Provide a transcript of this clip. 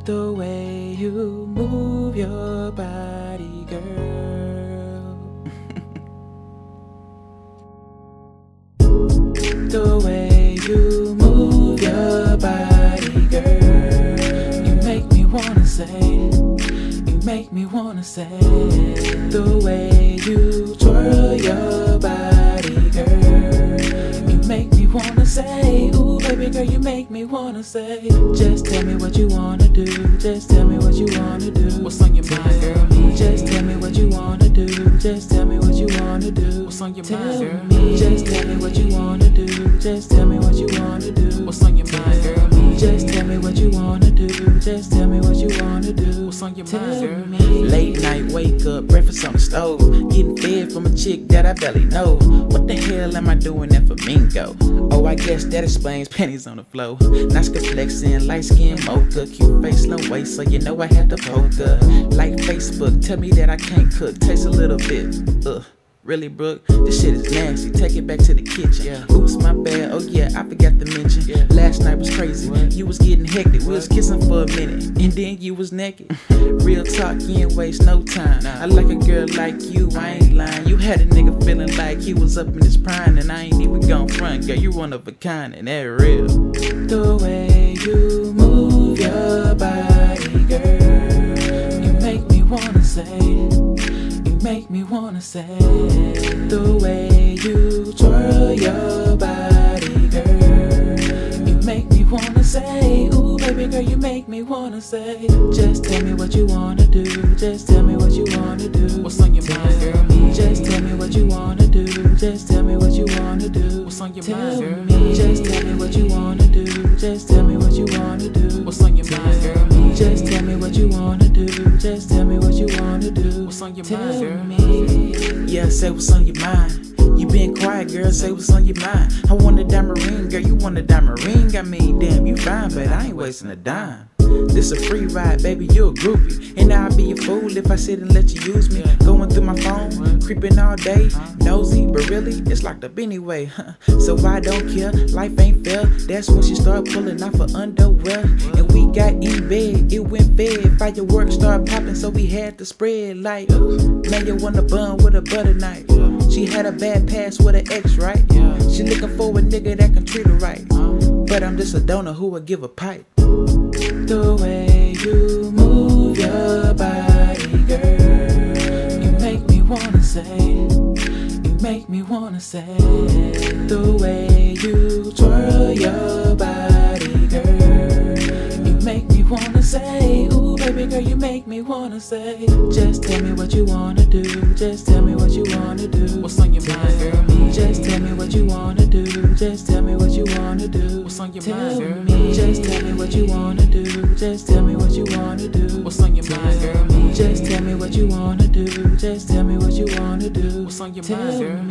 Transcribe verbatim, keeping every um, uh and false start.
The way you move your body, girl. The way you move your body, girl. You make me wanna say, you make me wanna say. The way you twirl your body, girl. You make me wanna say, ooh baby girl, you make me wanna say. Just tell me what you wanna do, just tell me what you wanna do. What's on your mind, girl? Just tell me what you wanna do, just tell me what you wanna do. What's on your tell mind, girl? Me. Just tell me what you wanna do, just tell me what you wanna do. What's on your mind, girl? Just tell me what you wanna do, just tell me what you wanna do. What's on your tell mind, girl? Me. Late night, wake up, breakfast on the stove, getting fed from a chick that I barely know. What the hell am I doing that for Mingo? Oh, I guess that explains panties on the floor. Nice complexion, light skin mocha, cute face, low waist, so you know I had to poke her. Like Facebook, tell me that I can't cook, taste a little bit. Ugh. Really, Brooke? This shit is nasty. Take it back to the kitchen. Yeah. Oops, my bad. Oh yeah, I forgot to mention. Yeah. Last night was crazy. What? You was getting hectic. What? We was kissing for a minute, and then you was naked. Real talk, you ain't waste no time. Nah. I like a girl like you. I ain't lying. You had a nigga feeling like he was up in his prime, and I ain't even gon' front. Girl, you one of a kind, and that real. The way you move your body, girl, you make me wanna say. Make me wanna say. The way you twirl your body, girl, you make me wanna say. Ooh baby girl, you make me wanna say. Just tell me what you wanna do, just tell me what you wanna do. What's on your mind, girl? Just tell me what you wanna do, just tell me what you wanna do. What's on your tell mind, girl? Me. Just tell me what you wanna do, just tell me what you wanna do. What's on your mind, girl? Just tell me what you wanna do, just tell me what you wanna do. What's on your tell mind, girl? Me. Yeah, say what's on your mind. You been quiet, girl, say what's on your mind. I want a diamond ring, girl, you want a diamond ring. I mean, damn, you fine, but I ain't wasting a dime. This a free ride, baby, you a groupie. And I'll be a fool if I sit and let you use me. Going through my phone, creeping all day. Nosy, but really, it's locked up anyway. Huh? So I don't care, life ain't fair. That's when she start pulling off her underwear. And we got in bed, it went fed. Fireworks start popping, so we had to spread like. Man, you want a bun with a butter knife. She had a bad past with an ex, right? She looking for a nigga that can treat her right. But I'm just a donor who would give a pipe. The way you move your body, girl, you make me wanna say, you make me wanna say. The way you twirl your body, girl, you make me wanna say. Ooh baby girl, you make me wanna say. Just tell me what you wanna do, just tell me what you wanna do. What's on your mind, girl? Just tell me what you wanna do, just tell me what you wanna do. What's on your tell mind, girl? Me. Just tell me what you wanna do, just tell me what you wanna do. What's on your mind, girl? Just tell me what you wanna do, just tell me what you wanna do. What's on your tell mind, girl?